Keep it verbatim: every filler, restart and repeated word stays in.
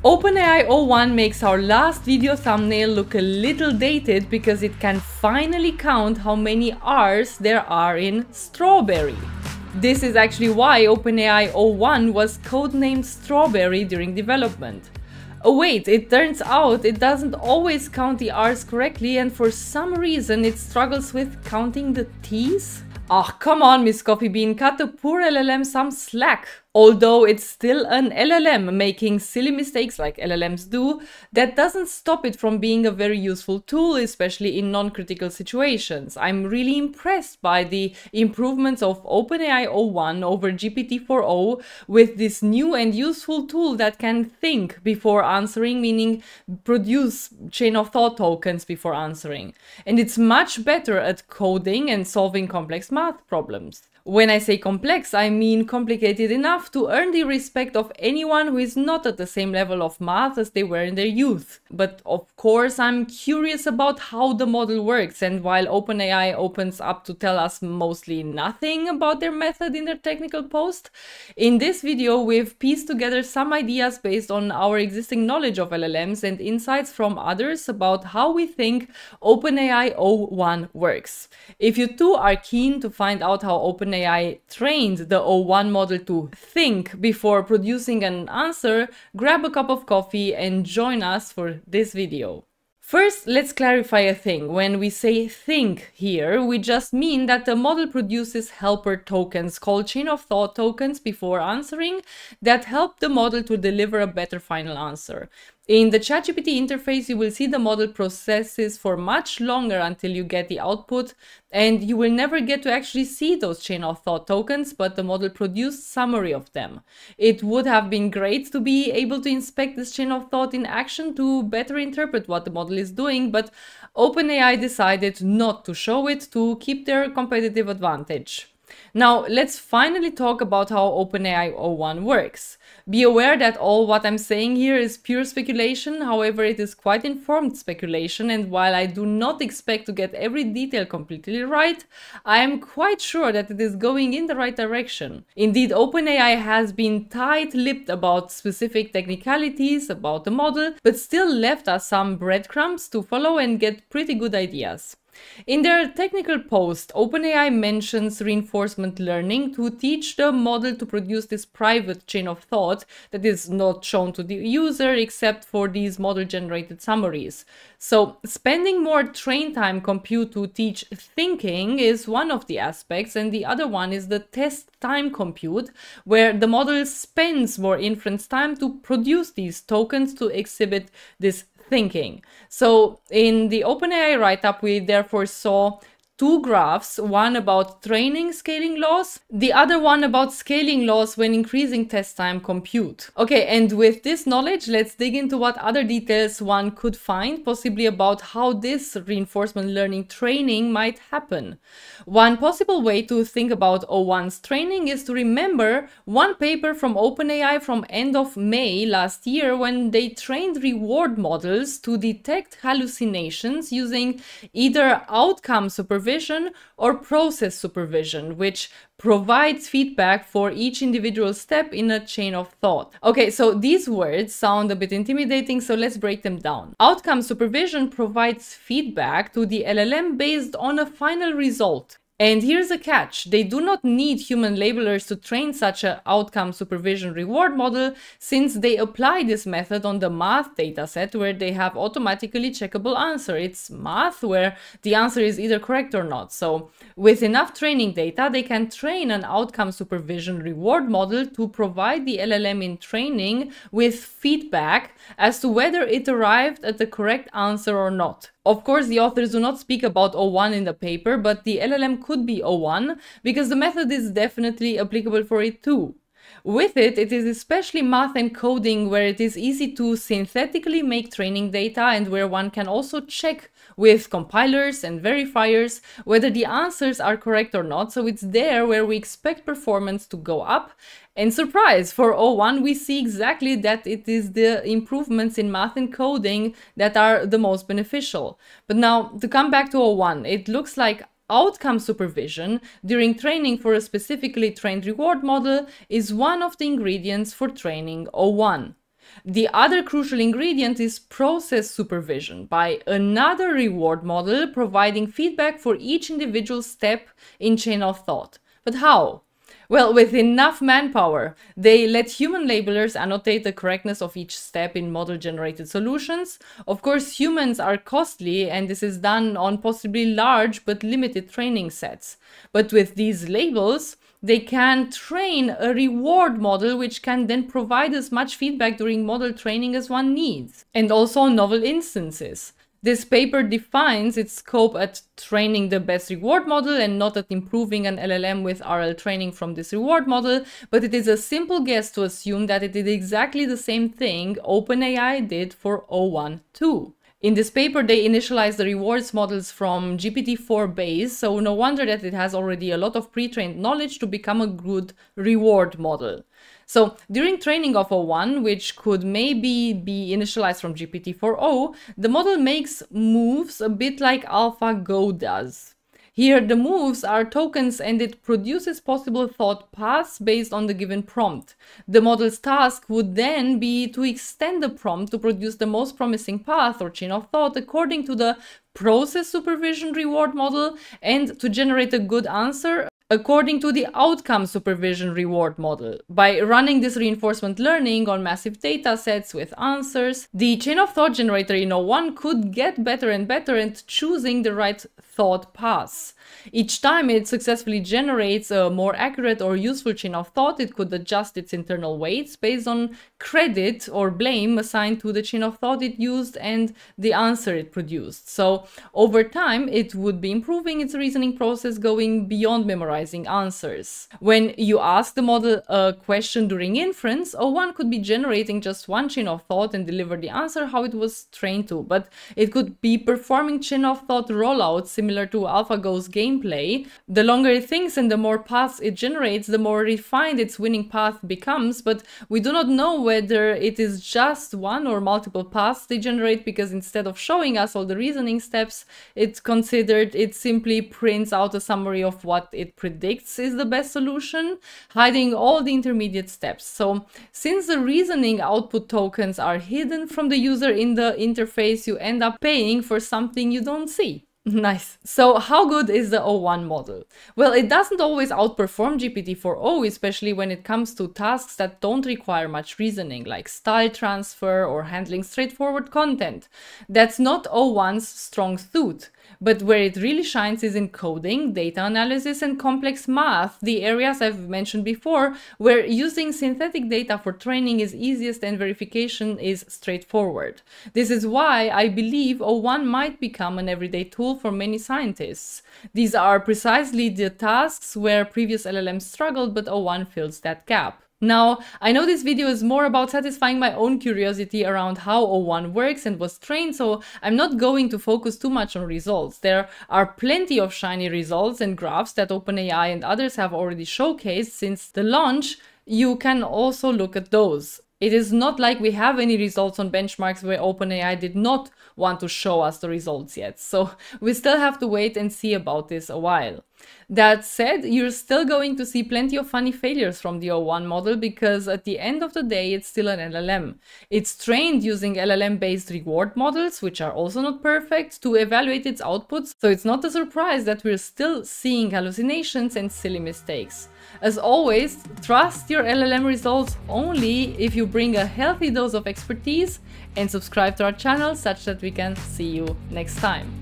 OpenAI O one makes our last video thumbnail look a little dated because it can finally count how many R's there are in strawberry. This is actually why OpenAI O one was codenamed Strawberry during development. Oh wait, it turns out it doesn't always count the R's correctly, and for some reason it struggles with counting the T's? Ah, come on, Miss Coffee Bean, cut the poor L L M some slack. Although it's still an L L M making silly mistakes like L L Ms do, that doesn't stop it from being a very useful tool, especially in non-critical situations. I'm really impressed by the improvements of OpenAI O one over G P T four o with this new and useful tool that can think before answering, meaning produce chain of thought tokens before answering. And it's much better at coding and solving complex math problems. When I say complex, I mean complicated enough to earn the respect of anyone who is not at the same level of math as they were in their youth. But of course, I'm curious about how the model works, and while OpenAI opens up to tell us mostly nothing about their method in their technical post, in this video we've pieced together some ideas based on our existing knowledge of L L Ms and insights from others about how we think OpenAI O one works. If you too are keen to find out how OpenAI OpenAI trained the O one model to think before producing an answer, grab a cup of coffee and join us for this video. First, let's clarify a thing. When we say think here, we just mean that the model produces helper tokens called chain of thought tokens before answering that help the model to deliver a better final answer. In the ChatGPT interface, you will see the model processes for much longer until you get the output, and you will never get to actually see those chain of thought tokens, but the model produced summary of them. It would have been great to be able to inspect this chain of thought in action to better interpret what the model is doing, but OpenAI decided not to show it to keep their competitive advantage. Now, let's finally talk about how OpenAI O one works. Be aware that all what I'm saying here is pure speculation, however it is quite informed speculation, and while I do not expect to get every detail completely right, I am quite sure that it is going in the right direction. Indeed, OpenAI has been tight-lipped about specific technicalities about the model, but still left us some breadcrumbs to follow and get pretty good ideas. In their technical post, OpenAI mentions reinforcement learning to teach the model to produce this private chain of thought that is not shown to the user except for these model-generated summaries. So, spending more train time compute to teach thinking is one of the aspects, and the other one is the test time compute, where the model spends more inference time to produce these tokens to exhibit this thinking. So in the OpenAI write-up, we therefore saw two graphs, one about training scaling laws, the other one about scaling laws when increasing test time compute. Okay, and with this knowledge, let's dig into what other details one could find, possibly about how this reinforcement learning training might happen. One possible way to think about O one's training is to remember one paper from OpenAI from end of May last year when they trained reward models to detect hallucinations using either outcome supervision or process supervision, which provides feedback for each individual step in a chain of thought. Okay, so these words sound a bit intimidating, so let's break them down. Outcome supervision provides feedback to the L L M based on a final result. And here's a catch, they do not need human labelers to train such an outcome supervision reward model, since they apply this method on the math dataset where they have automatically checkable answer. It's math where the answer is either correct or not. So with enough training data, they can train an outcome supervision reward model to provide the L L M in training with feedback as to whether it arrived at the correct answer or not. Of course, the authors do not speak about O one in the paper, but the L L M could be O one because the method is definitely applicable for it too. With it, it is especially math and coding where it is easy to synthetically make training data and where one can also check with compilers and verifiers whether the answers are correct or not, so it's there where we expect performance to go up. And surprise, for O one we see exactly that it is the improvements in math and coding that are the most beneficial. But now, to come back to O one, it looks like outcome supervision during training for a specifically trained reward model is one of the ingredients for training O one. The other crucial ingredient is process supervision by another reward model providing feedback for each individual step in chain of thought. But how? Well, with enough manpower, they let human labelers annotate the correctness of each step in model-generated solutions. Of course, humans are costly, and this is done on possibly large but limited training sets. But with these labels, they can train a reward model which can then provide as much feedback during model training as one needs, and also novel instances. This paper defines its scope at training the best reward model and not at improving an L L M with R L training from this reward model, but it is a simple guess to assume that it did exactly the same thing OpenAI did for O one too. In this paper, they initialized the rewards models from G P T four base, so no wonder that it has already a lot of pre-trained knowledge to become a good reward model. So during training of O one, which could maybe be initialized from G P T four o, the model makes moves a bit like AlphaGo does. Here the moves are tokens and it produces possible thought paths based on the given prompt. The model's task would then be to extend the prompt to produce the most promising path or chain of thought according to the process supervision reward model and to generate a good answer according to the outcome supervision reward model. By running this reinforcement learning on massive data sets with answers, the chain of thought generator in O one could get better and better at choosing the right thought paths. Each time it successfully generates a more accurate or useful chain of thought, it could adjust its internal weights based on credit or blame assigned to the chain of thought it used and the answer it produced. So over time, it would be improving its reasoning process, going beyond memorizing answers. When you ask the model a question during inference, O one could be generating just one chain of thought and deliver the answer how it was trained to, but it could be performing chain of thought rollouts similar to AlphaGo's gameplay. The longer it thinks and the more paths it generates, the more refined its winning path becomes, but we do not know whether it is just one or multiple paths they generate, because instead of showing us all the reasoning steps it's considered, it simply prints out a summary of what it predicts is the best solution, hiding all the intermediate steps. So since the reasoning output tokens are hidden from the user in the interface, you end up paying for something you don't see. Nice. So how good is the O one model? Well, it doesn't always outperform G P T four o, especially when it comes to tasks that don't require much reasoning, like style transfer or handling straightforward content. That's not O one's strong suit. But where it really shines is in coding, data analysis, and complex math, the areas I've mentioned before, where using synthetic data for training is easiest and verification is straightforward. This is why I believe O one might become an everyday tool for many scientists. These are precisely the tasks where previous L L Ms struggled, but O one fills that gap. Now, I know this video is more about satisfying my own curiosity around how O one works and was trained, so I'm not going to focus too much on results. There are plenty of shiny results and graphs that OpenAI and others have already showcased since the launch. You can also look at those. It is not like we have any results on benchmarks where OpenAI did not want to show us the results yet, so we still have to wait and see about this a while. That said, you're still going to see plenty of funny failures from the O one model because at the end of the day, it's still an L L M. It's trained using L L M-based reward models, which are also not perfect, to evaluate its outputs, so it's not a surprise that we're still seeing hallucinations and silly mistakes. As always, trust your L L M results only if you bring a healthy dose of expertise, and subscribe to our channel such that we can see you next time.